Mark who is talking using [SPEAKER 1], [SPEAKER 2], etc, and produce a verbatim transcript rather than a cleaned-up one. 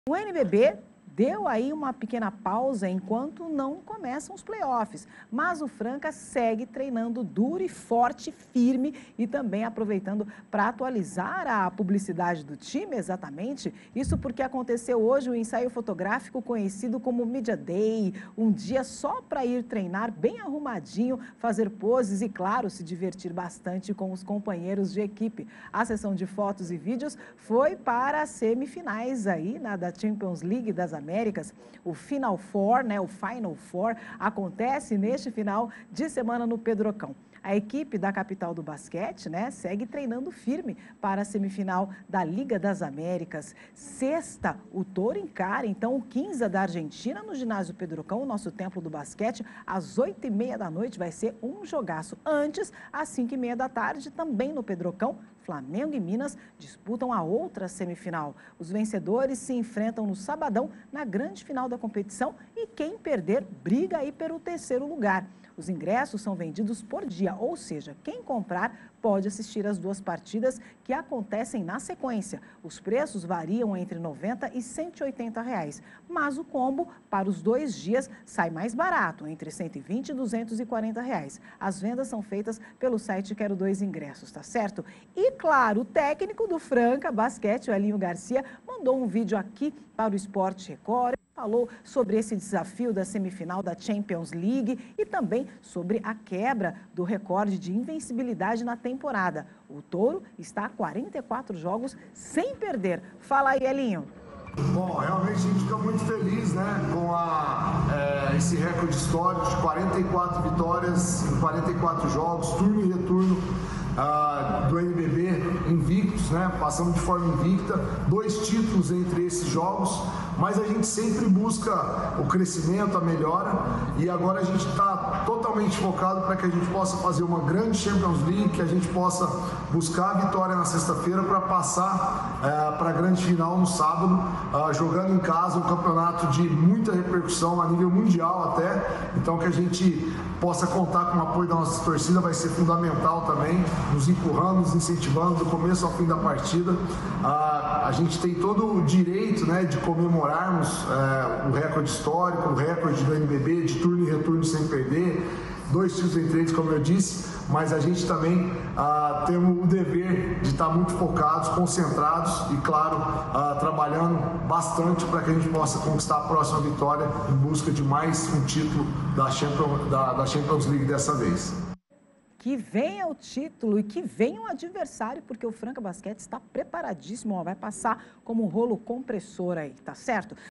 [SPEAKER 1] O N B B deu aí uma pequena pausa enquanto não começam os playoffs, mas o Franca segue treinando duro e forte, firme e também aproveitando para atualizar a publicidade do time, exatamente. Isso porque aconteceu hoje o ensaio fotográfico conhecido como Media Day, um dia só para ir treinar bem arrumadinho, fazer poses e, claro, se divertir bastante com os companheiros de equipe. A sessão de fotos e vídeos foi para as semifinais aí, na da Champions League das Américas. O Final Four, né, o Final Four, acontece neste final de semana no Pedrocão. A equipe da capital do basquete, né, segue treinando firme para a semifinal da Liga das Américas. Sexta, o Toro encara, então, o Quinza da Argentina no ginásio Pedrocão, o nosso templo do basquete, às oito e meia da noite. Vai ser um jogaço. Antes, às cinco e meia da tarde, também no Pedrocão, Flamengo e Minas disputam a outra semifinal. Os vencedores se enfrentam no sabadão na grande final da competição e quem perder briga aí pelo terceiro lugar. Os ingressos são vendidos por dia, ou seja, quem comprar pode assistir as duas partidas que acontecem na sequência. Os preços variam entre noventa e cento e oitenta reais, mas o combo para os dois dias sai mais barato, entre cento e vinte e duzentos e quarenta reais. As vendas são feitas pelo site Quero Dois Ingressos, tá certo? E claro, o técnico do Franca Basquete, o Elinho Garcia, mandou um vídeo aqui para o Esporte Record. Falou sobre esse desafio da semifinal da Champions League e também sobre a quebra do recorde de invencibilidade na temporada. O Touro está a quarenta e quatro jogos sem perder. Fala aí, Elinho.
[SPEAKER 2] Bom, realmente a gente fica muito feliz, né, com a, é, esse recorde histórico de quarenta e quatro vitórias em quarenta e quatro jogos, turno e retorno uh, do N B B invictos, né, passamos de forma invicta, dois títulos entre esses jogos, mas a gente sempre busca o crescimento, a melhora, e agora a gente está totalmente focado para que a gente possa fazer uma grande Champions League, que a gente possa buscar a vitória na sexta-feira para passar uh, para a grande final no sábado, uh, jogando em casa um campeonato de muita repercussão a nível mundial até, então que a gente possa contar com o apoio da nossa torcida vai ser fundamental também, nos empurrando, nos incentivando do começo ao fim da partida. Uh, a gente tem todo o direito, né, de comemorarmos uh, o recorde histórico, o recorde do N B B de turno e retorno sem perder, dois títulos entre eles, como eu disse, mas a gente também uh, tem o dever de estar muito focados, concentrados e, claro, uh, trabalhando bastante para que a gente possa conquistar a próxima vitória em busca de mais um título da Champions, da, da Champions League dessa vez.
[SPEAKER 1] Que venha o título e que venha o adversário, porque o Franca Basquete está preparadíssimo, ó, vai passar como um rolo compressor aí, tá certo?